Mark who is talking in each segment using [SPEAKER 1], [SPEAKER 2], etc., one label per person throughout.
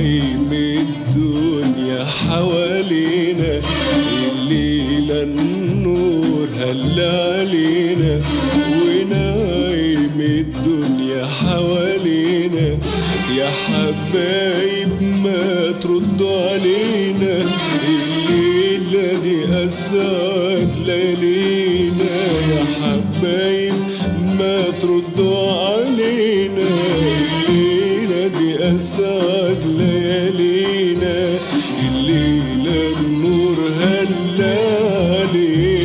[SPEAKER 1] نعيم الدنيا حوالينا، الليلة النور هل علينا، ونعيم الدنيا حوالينا. يا حبايب ما تردوا علينا، الليلة دي أسعد ليالينا. يا حبايب ما تردوا علينا، الليلة دي أسعد ليالينا. الليلة النور هل علينا.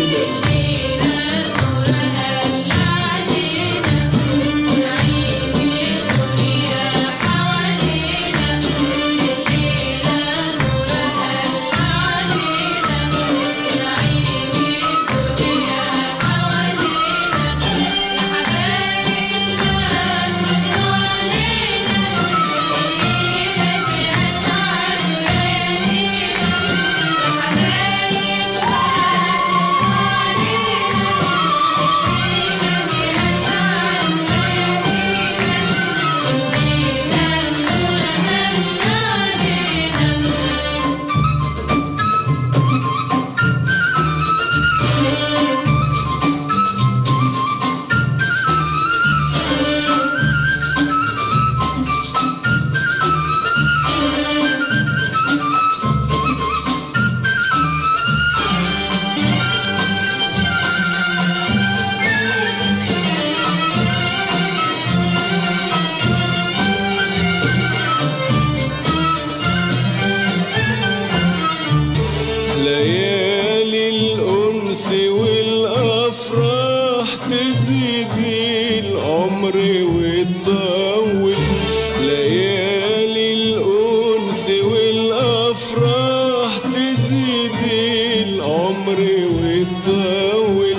[SPEAKER 1] ليالي الأنس والأفراح تزيد العمر وتطول، ليالي الأنس والأفراح تزيد العمر وتطول.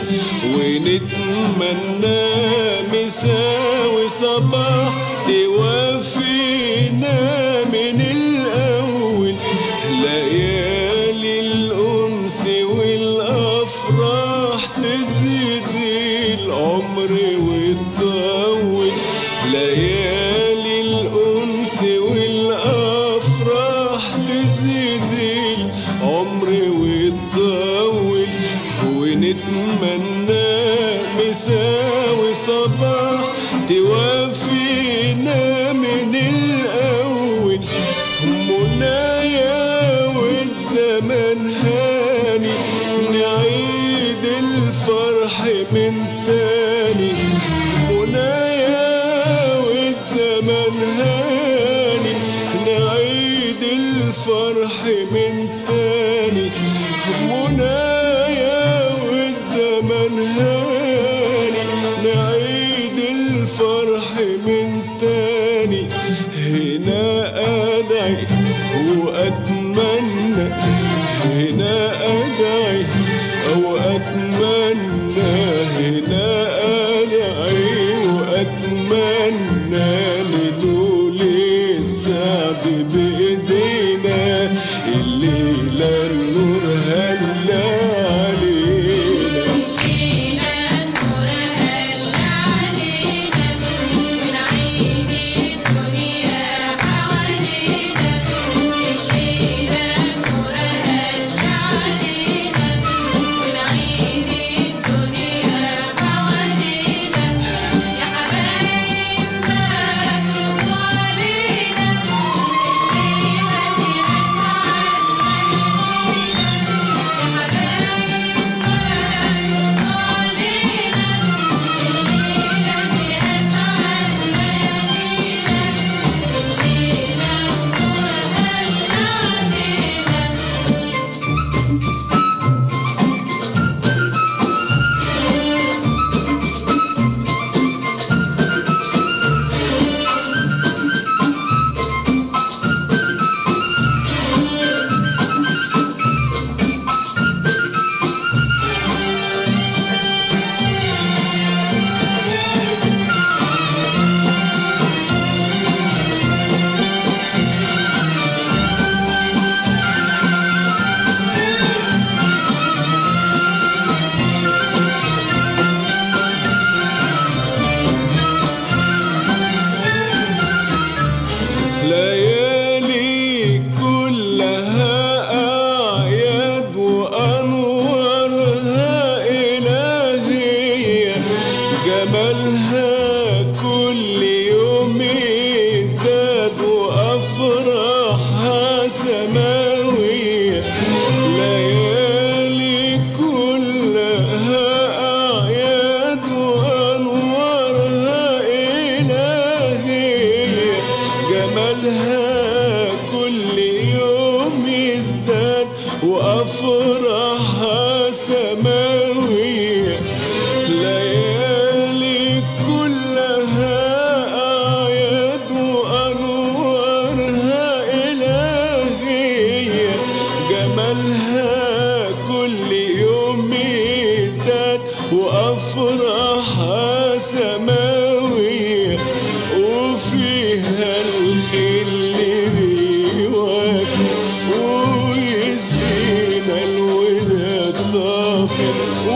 [SPEAKER 1] ونتمنى مساوي صباح توفينا من الأول. ليالي الأنس والأفراح تزيد العمر وتطول، ليالي الأنس والأفراح تزيد العمر وتطول. ونتمنى مساوي صباح توفينا من الأول. منايا والزمن هاني، نعيد الفرح من تاني. منايا والزمن هاني، نعيد الفرح من تاني. منايا والزمن هاني، نعيد الفرح من تاني. هنا أدعي وأتمنى، هنا أدعي وأتمنى، هنا أدعي وأتمنى. لدول السعد بإيدينا، الليلة النور هل جمالها كل يوم يزداد وأفراحها سماوية، ليالي كلها أعياد وأنوارها إلهية. جمالها كل يوم يزداد وأفراحها سماوية، وفيها الخل بيوافي ويسقينا الوداد صافي،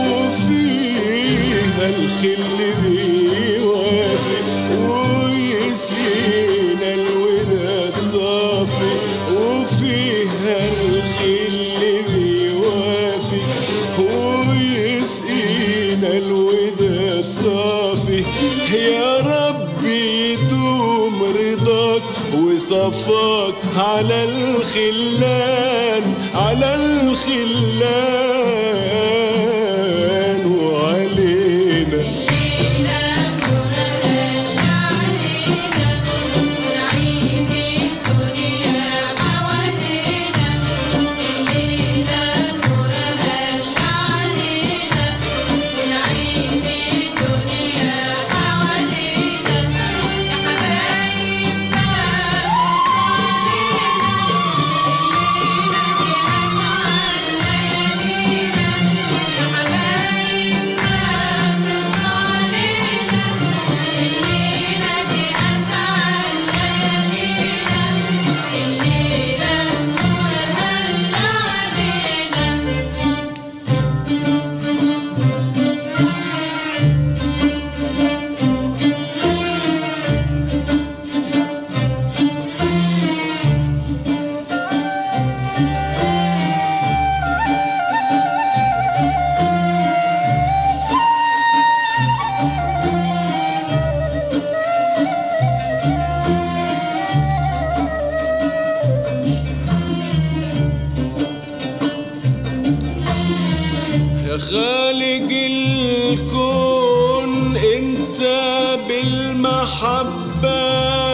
[SPEAKER 1] وفيها الخل بيوافي ويسقينا الوداد صافي، وفيها الخل بيوافي ويسقينا الوداد صافي. يا ربي يدوم رضاك وصفاك على الخلان، على الخلان وعلينا. يا خالق الكون انت بالمحبة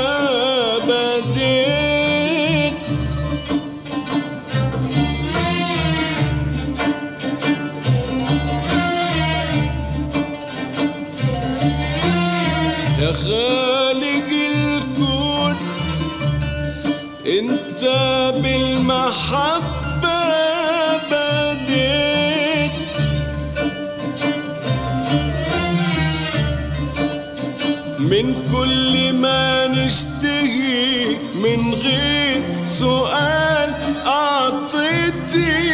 [SPEAKER 1] بديت، يا خالق الكون انت بالمحبة بديت، من كل ما نشتهي من غير سؤال أعطيتي.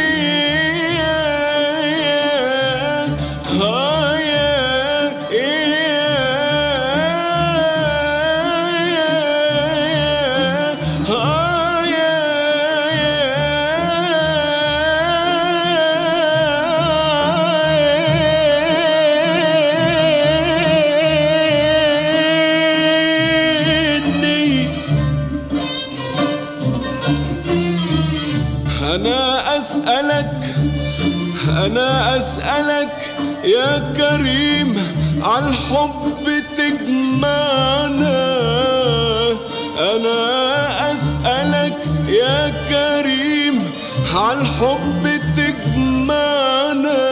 [SPEAKER 1] أنا أسألك يا كريم عالحب تجمعنا، أنا أسألك يا كريم عالحب تجمعنا،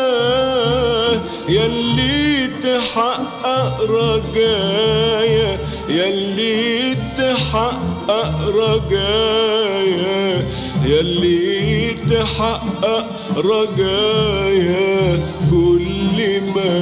[SPEAKER 1] يلي تحقق رجايا، يلي تحقق رجايا، يلي تحقق رجايا. كل ما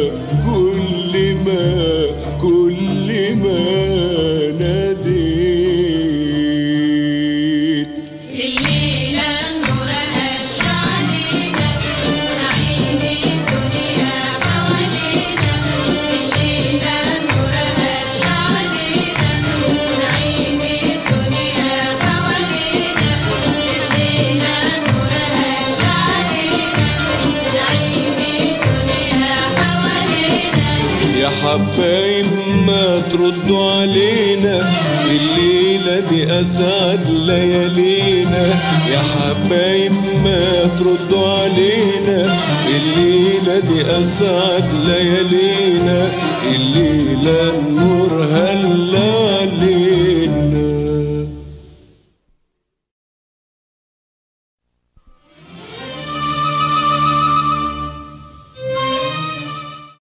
[SPEAKER 1] ناديت
[SPEAKER 2] الليلة النور هل علينا، نعيم الدنيا حوالينا. الليلة النور هل علينا، نعيم الدنيا حوالينا. الليلة النور هل علينا، نعيم الدنيا حوالينا.
[SPEAKER 1] يا حبايب ما تردوا علينا، الليلة دي أسعد ليالينا. يا حبايب ما تردوا علينا، الليلة دي أسعد ليالينا. الليلة النور هل